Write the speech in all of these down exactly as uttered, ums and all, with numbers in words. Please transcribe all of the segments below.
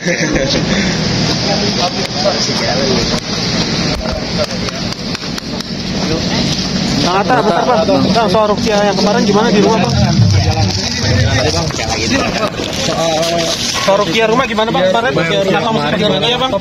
Bang Atta, bentar Bang. Bang, soal Ruqyah yang kemarin gimana di rumah Bang? Soal Ruqyah rumah gimana Bang kemarin? Kenapa mesti pakai Ruqyah Bang?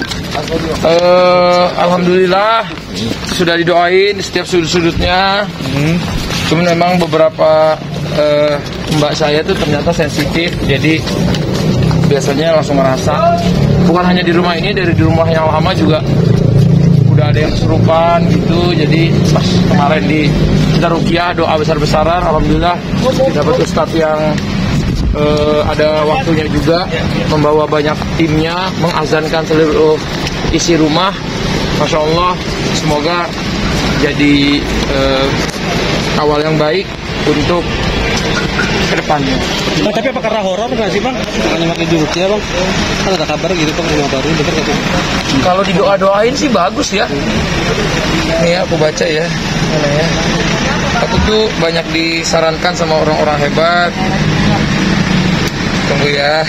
Uh, Alhamdulillah sudah didoain di setiap sudut-sudutnya. Hmm. Cuman memang beberapa uh, mbak saya tuh ternyata sensitif, jadi biasanya langsung ngerasa. Bukan hanya di rumah ini, dari di rumah yang lama juga udah ada yang kesurupan gitu. Jadi pas kemarin di kita Ruqyah doa besar-besaran, alhamdulillah dapat ustadz yang uh, ada waktunya juga, membawa banyak timnya, mengazankan seluruh isi rumah. Masya Allah, semoga jadi uh, awal yang baik untuk kedepannya. Bang, tapi apa karena horor nggak sih Bang? Hanya pakai di Ruqyah Bang? Kan ada kabar gitu Bang, rumah baru bener gitu. Kalau didoa-doain sih bagus ya. Nih ya, aku baca ya. Mana ya? Aku tuh banyak disarankan sama orang-orang hebat. Tunggu ya.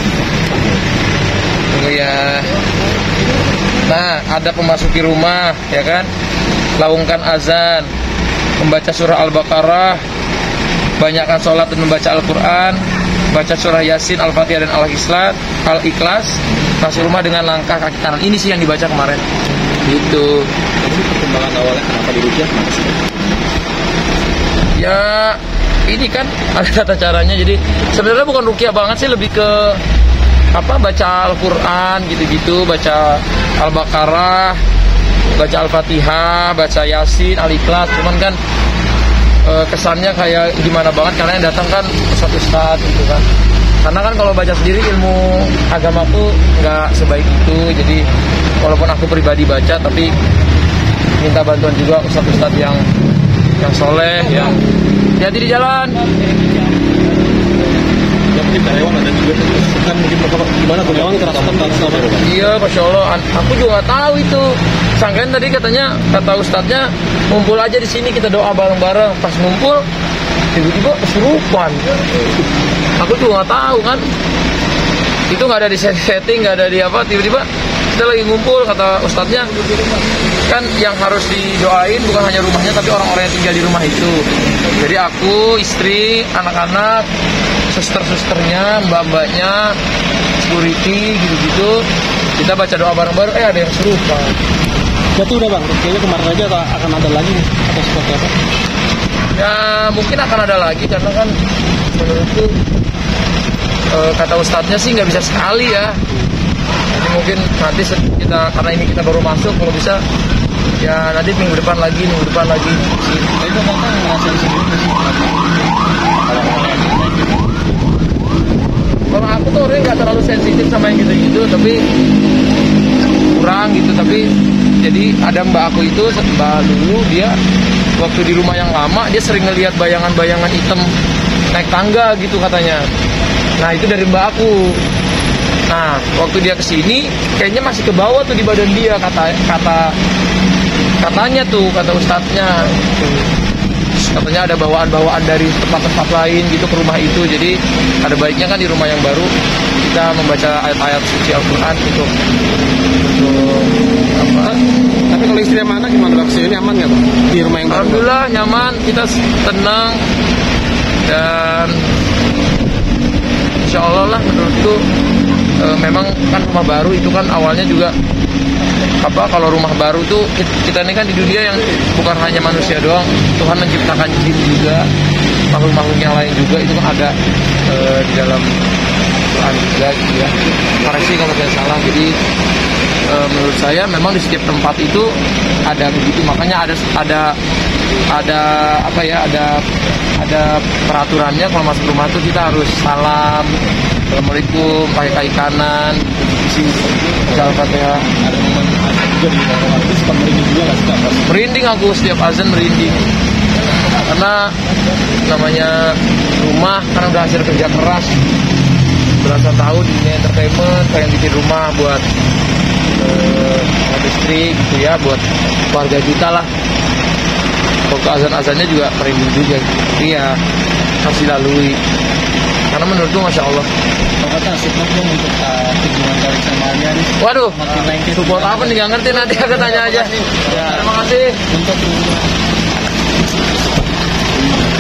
Tunggu ya. Nah, ada memasuki rumah, ya kan? Laungkan azan, membaca surah Al-Baqarah, banyakkan sholat dan membaca Al-Quran, baca surah Yasin, Al-Fatihah dan Al-Ikhlas, Al-Ikhlas, masuk rumah dengan langkah kaki kanan. Ini sih yang dibaca kemarin. Gitu. Jadi perkembangan awalnya kenapa di Ruqyah? Ya, ini kan ada tata caranya. Jadi sebenarnya bukan Ruqyah banget sih, lebih ke apa, baca Al-Quran gitu-gitu, baca Al-Baqarah, baca Al-Fatihah, baca Yasin, Al-Ikhlas. Cuman kan e, kesannya kayak gimana banget karena yang datang kan ustadz-ustadz gitu kan. Karena kan kalau baca sendiri ilmu agamaku nggak sebaik itu. Jadi walaupun aku pribadi baca, tapi minta bantuan juga ustadz-ustadz yang yang soleh, yang hati di jalan. Yang mungkin karyawan ada juga kan mungkin gimana karyawan kerasukan kan selama itu? Iya, Masya Allah. Aku juga nggak tahu itu. Sangkain tadi katanya, kata ustadznya, ngumpul aja di sini kita doa bareng-bareng. Pas ngumpul, tiba-tiba kesurupan. Aku juga nggak tahu kan. Itu nggak ada di setting, nggak ada di apa. Tiba-tiba kita lagi ngumpul, kata ustadznya, kan yang harus didoain bukan hanya rumahnya, tapi orang-orang yang tinggal di rumah itu. Jadi aku, istri, anak-anak, suster-susternya, mbak-mbaknya, security, gitu-gitu, kita baca doa bareng-bareng. Eh, ada yang serupa. Berarti udah Bang, kayaknya kemarin aja akan ada lagi atau seperti apa? Ya mungkin akan ada lagi, karena kan menurutku e, kata ustadznya sih nggak bisa sekali ya. Jadi mungkin nanti kita, karena ini kita baru masuk, kalau bisa ya nanti minggu depan lagi, minggu depan lagi. Tapi Bapak ngerasain sendiri sih. Kalau aku tuh orangnya nggak terlalu sensitif sama yang gitu-gitu, tapi kurang gitu. Tapi jadi ada mbak aku itu, mbak dulu, dia waktu di rumah yang lama dia sering ngelihat bayangan-bayangan hitam naik tangga gitu katanya. Nah itu dari mbak aku. Nah waktu dia kesini kayaknya masih ke bawah tuh di badan dia, kata kata katanya tuh, kata ustadznya. Katanya ada bawaan-bawaan dari tempat-tempat lain gitu ke rumah itu. Jadi ada baiknya kan di rumah yang baru kita membaca ayat-ayat suci Al-Quran untuk untuk apa? Tapi kalau istri mana gimana Bang? Ini aman nggak Bang? Di rumah yang baru? Alhamdulillah nyaman, kita tenang dan insya Allah lah menurutku e, memang kan rumah baru itu kan awalnya juga apa, kalau rumah baru tuh kita ini kan di dunia yang bukan hanya manusia doang, Tuhan menciptakan jin juga, makhluk-makhluk yang lain juga, itu kan ada e, di dalam Quran juga gitu ya. Koreksi kalau saya salah. Jadi e, menurut saya memang di setiap tempat itu ada begitu, makanya ada ada ada apa ya, ada ada peraturannya. Kalau masuk rumah tuh kita harus salam, assalamualaikum, pakai kaki kanan, isi Al-Fatihah. Ada momen juga di rumah itu suka merinding juga nggak sih? Merinding aku setiap azan, merinding. Karena namanya rumah karena udah hasil kerja keras belasan tahun di dunia entertainment, pengen bikin rumah buat uh, istri gitu ya, buat keluarga kita lah. Waktu azan-azannya juga merinding juga gitu. Tapi ya harus dilalui. Karena menurutku Masya Allah. Bang Atta, sip dong untuk uh, Waduh, support apa nih? Gak ngerti, nanti aku tanya aja. Terima kasih.